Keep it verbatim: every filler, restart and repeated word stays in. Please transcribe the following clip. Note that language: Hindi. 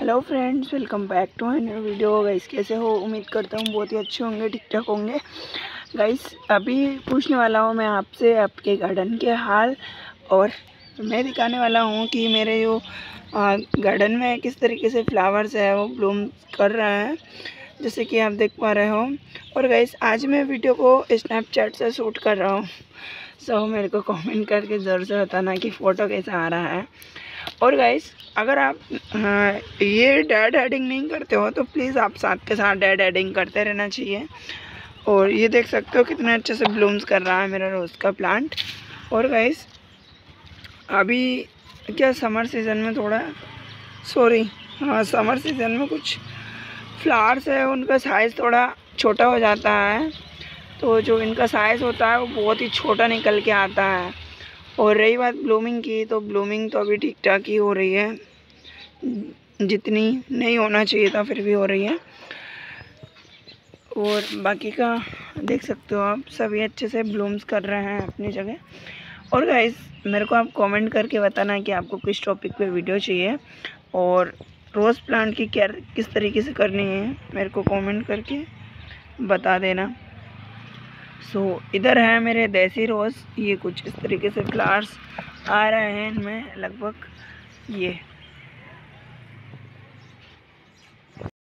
Hello friends, welcome back to my new video. Guys कैसे हो? उम्मीद करता हूँ बहुत ही अच्छे होंगे, ठीक ठाक होंगे। गाइस अभी पूछने वाला हूँ मैं आपसे आपके गार्डन के हाल, और मैं दिखाने वाला हूँ कि मेरे जो गार्डन में किस तरीके से फ्लावर्स है वो ब्लूम कर रहे हैं, जैसे कि आप देख पा रहे हो। और गाइस आज मैं वीडियो को स्नैपचैट से शूट कर रहा हूँ, सो मेरे को कमेंट करके ज़रूर से बताना कि फ़ोटो कैसा आ रहा है। और गाइस अगर आप हाँ, ये डेड हेडिंग नहीं करते हो तो प्लीज़ आप साथ के साथ डेड हेडिंग करते रहना चाहिए। और ये देख सकते हो कितने अच्छे से ब्लूम्स कर रहा है मेरा रोज़ का प्लांट। और गाइस अभी क्या समर सीज़न में थोड़ा सॉरी हाँ समर सीज़न में कुछ फ्लावर्स है उनका साइज़ थोड़ा छोटा हो जाता है, तो जो इनका साइज़ होता है वो बहुत ही छोटा निकल के आता है। और रही बात ब्लूमिंग की, तो ब्लूमिंग तो अभी ठीक ठाक ही हो रही है, जितनी नहीं होना चाहिए था फिर भी हो रही है। और बाकी का देख सकते हो आप, सभी अच्छे से ब्लूम्स कर रहे हैं अपनी जगह। और गाइस मेरे को आप कमेंट करके बताना कि आपको किस टॉपिक पे वीडियो चाहिए और रोज़ प्लांट की केयर किस तरीके से करनी है, मेरे को कमेंट करके बता देना। सो so, इधर है मेरे देसी रोज़, ये कुछ इस तरीके से फ्लावर्स आ रहे हैं इनमें लगभग ये